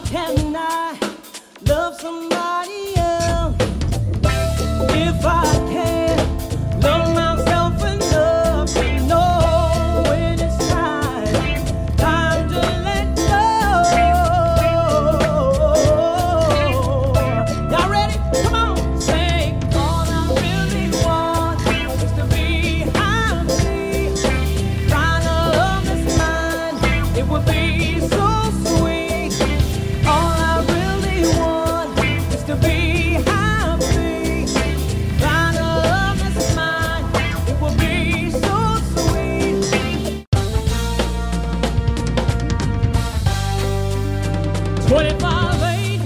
can I love somebody else if I can't love myself enough to know when it's time to let go? Y'all ready? Come on, say all I really want is to be happy. Trying to love this mind, it would be so sweet. All I really want is to be happy. Trying to love this mind, it would be so sweet. 25-8,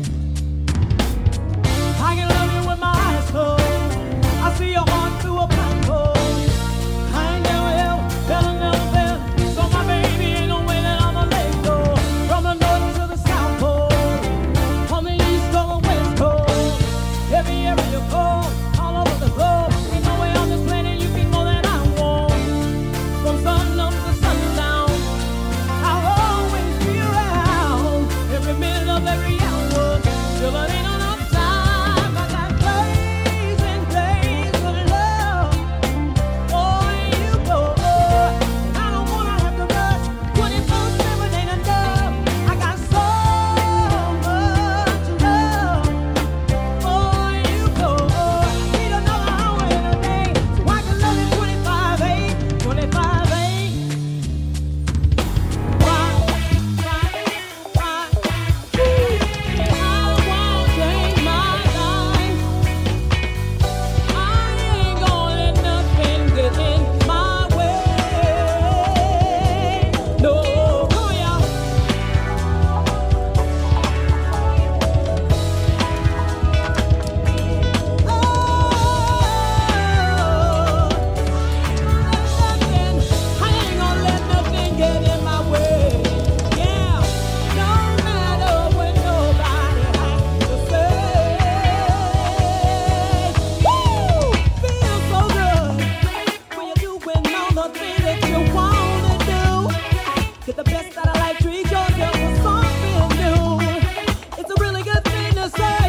I can love you with my eyes closed. I see your heart through a blindfold. I ain't never felt so my baby ain't no way that I'ma let go. From the north to the south pole, from the east to the west coast, every area you go, all over the globe. Ain't no way on this planet you can know that I want. From sun up to sundown, I'll always be around. Every minute of every hour, till it ain't enough time. I got days and days of love. Oh, you go. I don't wanna have to rush. 24/7 ain't enough. I got so much love. Oh, you go. Need another hour in a day, so I can love you 25/8, 25/8. Why? I won't change my life. I ain't gonna let nothing get in my way. No, come on, y'all. I ain't gonna let nothing get in my way. Yeah, no matter what nobody has to say. Woo! Feels so good when you're doing all the things that you wanna do. Get the best out of life, treat yourself to something new. It's a really good thing to say.